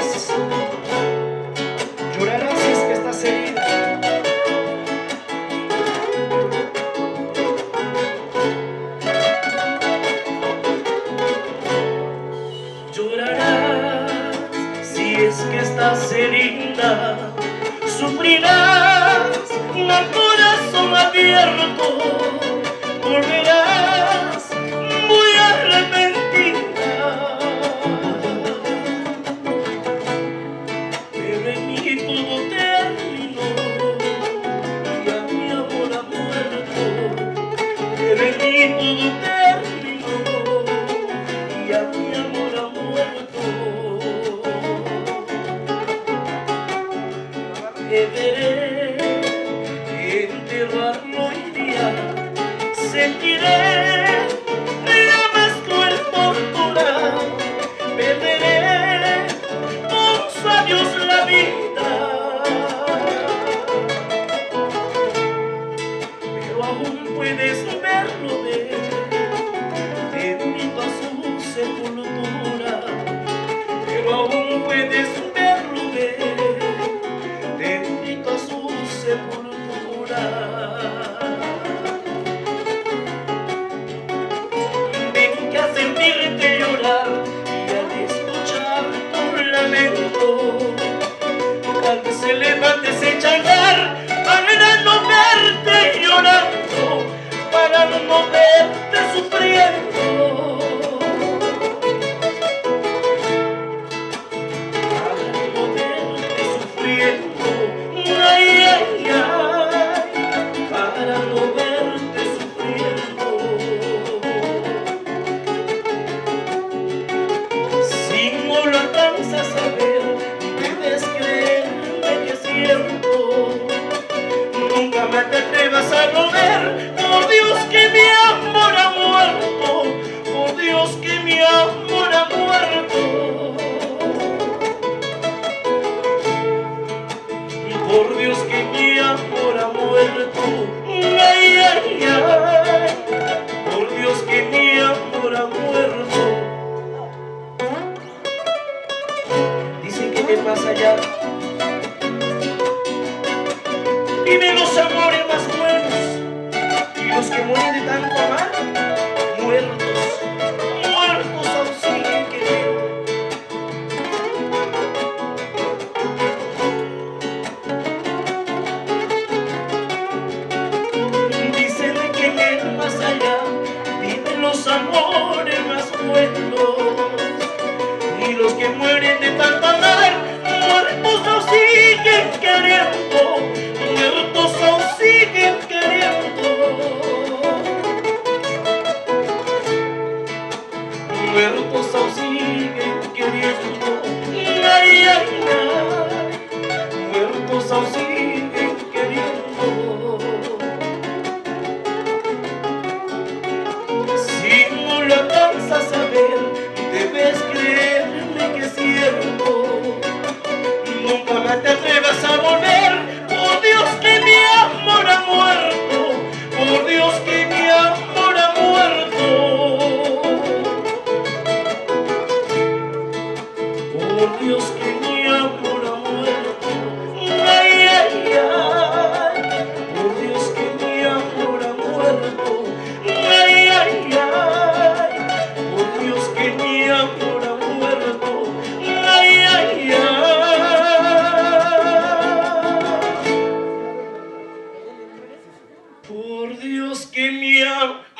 llorarás si es que estás herida. Llorarás si es que estás herida, sufrirás el corazón abierto, volverás muy arrepentida, pero en mí todo terminó, ya mi amor ha muerto, pero en mí todo terminó, ya mi amor ha muerto. Deberé enterrarlo hoy día, sentiré la más cruel tortura, perderé con su adiós la vida, pero aún puedes verlo ver, te invito a su sepultura, pero aún puedes verlo ver, te invito a su sepultura. Ven que a sentirte llorar y al escuchar tu lamento, tal vez se levante, se echa a andar para no verte llorando, para no verte sufriendo. Para no verte sufriendo. Si no lo alcanzas a ver, debes creerme que es cierto. Nunca más te atrevas a volver, por Dios que mi amor ha muerto, por Dios que mi amor ha muerto. Por Dios que mi amor ha muerto, ay, ay, ay, por Dios que mi amor ha muerto. Dicen que más allá viven los amores más buenos y los que mueren de tanto amar, muertos, muertos aún siguen queriendo. Los amores más buenos y los que mueren de tanto amar, muertos aún siguen queriendo, muertos aún siguen queriendo, muertos aún siguen queriendo, ay, ay, ay, muertos aún siguen queriendo. Lo alcanzas a ver, debes creerme que es cierto. Nunca más te atrevas a volver, por Dios que mi amor ha muerto, por Dios que mi amor ha muerto, por Dios que mi amor ha muerto, ay, ay, ay, por Dios que mi amor ha muerto, ay, ay, ay. Que mi amor ha muerto, ay, ay, ay. Por Dios que mi amor